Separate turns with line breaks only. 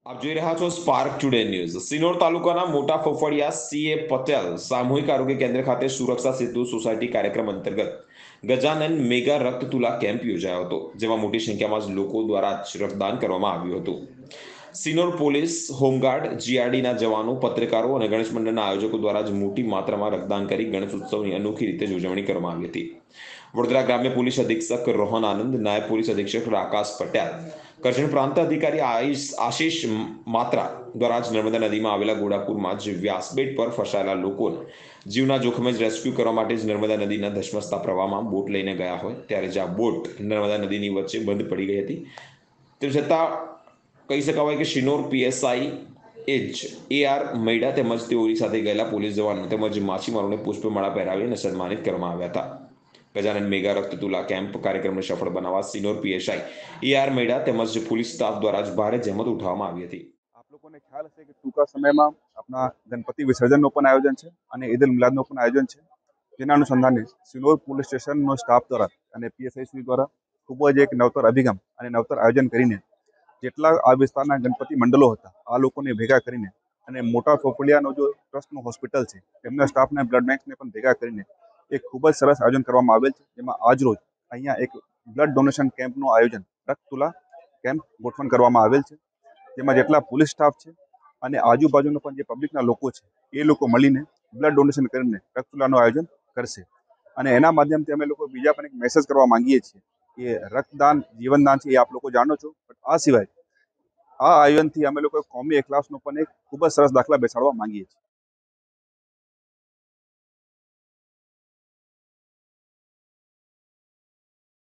આપ જોઈ રહ્યા છો સ્પાર્ક ટુડે ન્યૂઝ। સિનોર તાલુકાના મોટા ફફડિયા સીએ પટેલ સામૂહિક આરોગ્ય કેન્દ્ર ખાતે સુરક્ષા સેતુ સોસાયટી કાર્યક્રમ અંતર્ગત ગજાનન મેગા રક્ત તુલા કેમ્પ યોજાયો હતો, જેમાં મોટી સંખ્યામાં લોકો દ્વારા રક્તદાન કરવામાં આવ્યું હતું। સિનોર પોલીસ, હોમગાર્ડ, જીઆરડીના જવાનો, પત્રકારો અને ગણેશ મંડળના આયોજકો દ્વારા જ મોટી માત્રામાં રક્તદાન કરી ગણેશ ઉત્સવની અનોખી રીતે ઉજવણી કરવામાં આવી હતી। વડોદરા ગ્રામ્ય પોલીસ અધિક્ષક રોહન આનંદ, નાયબ પોલીસ અધિક્ષક આકાશ પટેલ, કરજણ પ્રાંત અધિકારી આશીષ માત્રા દ્વારા જ નર્મદા નદીમાં આવેલા ગોડાપુરમાં જ વ્યાસબેટ પર ફસાયેલા લોકોને જીવના જોખમે જ રેસ્ક્યુ કરવા માટે જ નર્મદા નદીના ધસમસતા પ્રવાહમાં બોટ લઈને ગયા હોય ત્યારે જ આ બોટ નર્મદા નદીની વચ્ચે બંધ પડી ગઈ હતી। તેમ છતાં કહી શકાય કે શિનોર પીએસઆઈ એઆર મૈડા તેમજ તેઓની સાથે ગયેલા પોલીસ જવાનો તેમજ માછીમારોને પુષ્પમાળા પહેરાવી અને સન્માનિત કરવામાં આવ્યા હતા। ગજાનન મેગા રક્ત તુલા કેમ્પ કાર્યક્રમને સફળ બનાવવા સિનોર પીએસઆઈ એઆર મૈડા તેમજ પોલીસ સ્ટાફ દ્વારા જ ભારે જહેમત ઉઠાવવામાં આવી હતી।
आप लोगों ने ख्याल हशे कि टूंका समयमां अपना गणपति विसर्जनનો પણ આયોજન છે અને ઈદ ઉલ મિલાદનો પણ આયોજન છે। જેના અનુસંધાને સિનોર પોલીસ સ્ટેશનનો સ્ટાફ દ્વારા અને પીએસઆઈ શ્રી દ્વારા ખૂબ જ એક નવતર અભિગમ અને નવતર આયોજન કરીને જેટલા આ વિસ્તારના ગણપતિ મંડળો હતા આ લોકોને ભેગા કરીને અને મોટા ફોફળિયાનો જો ટ્રસ્ટનો હોસ્પિટલ છે તેમના સ્ટાફને બ્લડ બેંકને પણ ભેગા કરીને એક ખૂબ જ સરસ આયોજન કરવામાં આવેલ છે। જેમાં આજરોજ અહીંયા એક બ્લડ ડોનેશન કેમ્પનું આયોજન રક્ત તુલા કેમ્પ ગોઠવણ કરવામાં આવેલ છે। જેમાં જેટલા પોલીસ સ્ટાફ છે અને આજુબાજુનો પણ જે પબ્લિકના લોકો છે એ લોકો મળીને બ્લડ ડોનેશન કરીને રક્તતુલાનું આયોજન કરશે અને એના માધ્યમથી અમે લોકો બીજા પણ એક મેસેજ કરવા માંગીએ છીએ કે રક્તદાન જીવનદાન છે એ આપ લોકો જાણો છો, પણ આ સિવાય આ આયોજનથી અમે લોકો કોમી એકલાસનો પણ એક ખૂબ જ સરસ દાખલા બેસાડવા માંગીએ છીએ।